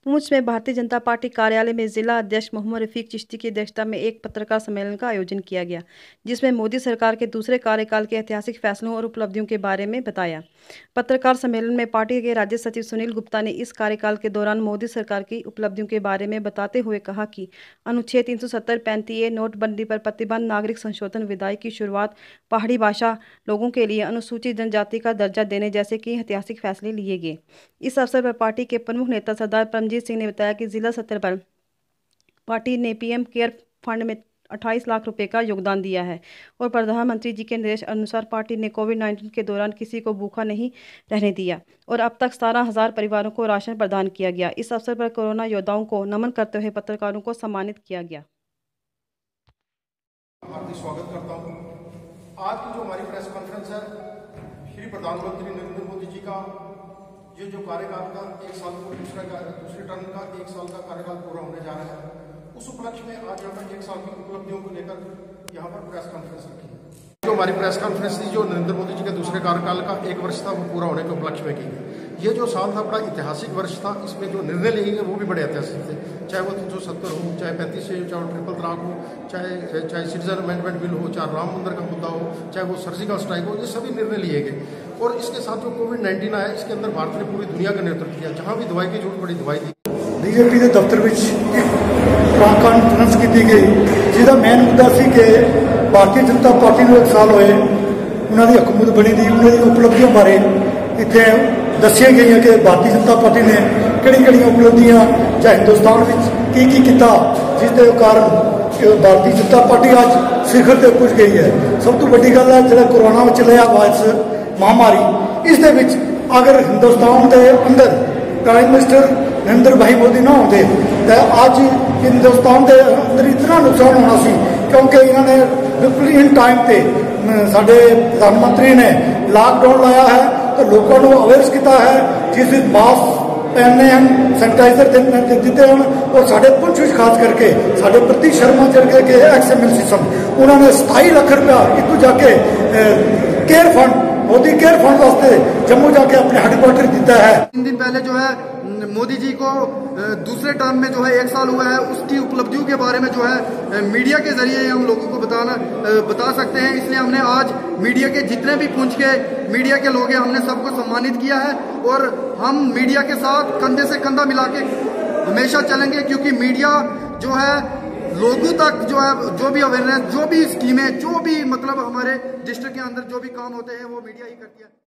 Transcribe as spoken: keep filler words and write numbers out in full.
पूंछ में भारतीय जनता पार्टी कार्यालय में जिला अध्यक्ष मोहम्मद रफीक चिश्ती की अध्यक्षता में एक पत्रकार सम्मेलन का आयोजन किया गया, जिसमें मोदी सरकार के दूसरे कार्यकाल के ऐतिहासिक फैसलों और उपलब्धियों के बारे में बताया। पत्रकार सम्मेलन में पार्टी के राज्य सचिव सुनील गुप्ता ने इस कार्यकाल के दौरान मोदी सरकार की उपलब्धियों के बारे में बताते हुए कहा कि अनुच्छेद तीन सौ सत्तर पैंतीस ए, नोटबंदी पर प्रतिबंध, नागरिक संशोधन विधेयक की शुरुआत, पहाड़ी भाषा लोगों के लिए अनुसूचित जनजाति का दर्जा देने जैसे कई ऐतिहासिक फैसले लिए गए। इस अवसर पर पार्टी के प्रमुख नेता सरदार परमजीत सिंह ने बताया कि जिला स्तर पर पार्टी ने पीएम केयर फंड में अट्ठाईस लाख रुपए का योगदान दिया है और प्रधानमंत्री जी के निर्देश अनुसार पार्टी ने कोविड नाइन्टीन के दौरान किसी को भूखा नहीं रहने दिया और अब तक सतारह हजार परिवारों को राशन प्रदान किया गया। इस अवसर पर कोरोना योद्धाओं को नमन करते हुए पत्रकारों को सम्मानित किया गया। हार्दिक स्वागत करता हूं। आज की जो हमारी प्रेस कॉन्फ्रेंस है, श्री प्रधानमंत्री नरेंद्र मोदी जी का ये जो कार्यकाल का एक साल को दूसरे का दूसरे टर्म का एक साल का कार्यकाल पूरा होने जा रहा है, उस उपलक्ष्य में आज यहाँ पर एक साल की उपलब्धियों को लेकर यहाँ पर प्रेस कॉन्फ्रेंस रखी है। जो हमारी प्रेस कॉन्फ्रेंस थी, जो नरेंद्र मोदी जी के दूसरे कार्यकाल का एक वर्ष था, वो पूरा होने के उपलक्ष्य में की गई। ये जो साल था बड़ा ऐतिहासिक वर्ष था। इसमें जो निर्णय लिए गए वो भी बड़े ऐतिहासिक थे, चाहे वो तीन सौ सत्तर हो, चाहे पैंतीस हो, चाहे वो ट्रिपल तलाक हो, चाहे चाहे सिटीजन अमेंडमेंट बिल हो, चाहे राम मंदिर का मुद्दा हो, चाहे वो सर्जिकल स्ट्राइक हो, ये सभी निर्णय लिए गए। और इसके साथ जो कोविड नाइन्टीन आया, इसके अंदर भारत ने पूरी दुनिया का नेतृत्व किया। जहाँ भी दवाई की जरूरत पड़ी दवाई दी। बीजेपी के दफ्तर में एक कॉन्फ्रेंस की गई, जिसका मेन मुद्दा सी कि भारतीय जनता पार्टी को एक साल होए उन्होंने हुकूमत बनी थी, उन्होंने उपलब्धियों बारे इतने दसिया गई कि भारतीय जनता पार्टी ने किहड़ी किहड़ी उपलब्धियां चाहे हिंदुस्तान में की की किया, जिसके कारण भारतीय जनता पार्टी आज शिखर तक पुज गई है। सब तो बड़ी गल है जो कोरोना में चलिया वायरस महामारी, इस अगर हिंदुस्तान के अंदर प्राइम मिनिस्टर नरेंद्र भाई मोदी ना होते तो आज हिंदुस्तान के अंदर इतना नुकसान होना सी, क्योंकि इन्होंने बिल्कुल इन टाइम पे साडे प्रधानमंत्री ने लॉकडाउन लाया है तो लोगों को अवेयरस किया है, जिस मास्क पहनने हैं, सैनिटाइजर दिते हैं और साढ़े पुंछ खास करके साढ़े प्रतीक शर्मा जरगे के ex M L C son उन्होंने सताई लाख रुपया इतू जाके care fund Modi care fund वास्ते जम्मू जाके अपने हेडक्वार्टर दिता है। तीन दिन पहले जो है मोदी जी को दूसरे टर्म में जो है एक साल हुआ है, उसकी उपलब्धियों के बारे में जो है मीडिया के जरिए हम लोगों को बताना बता सकते हैं। इसलिए हमने आज मीडिया के जितने भी पुंछ के मीडिया के लोग हैं, हमने सबको सम्मानित किया है और हम मीडिया के साथ कंधे से कंधा मिला के हमेशा चलेंगे, क्योंकि मीडिया जो है लोगों तक जो है जो भी अवेयरनेस, जो भी स्कीमें, जो भी मतलब हमारे डिस्ट्रिक्ट के अंदर जो भी काम होते हैं वो मीडिया ही करती है।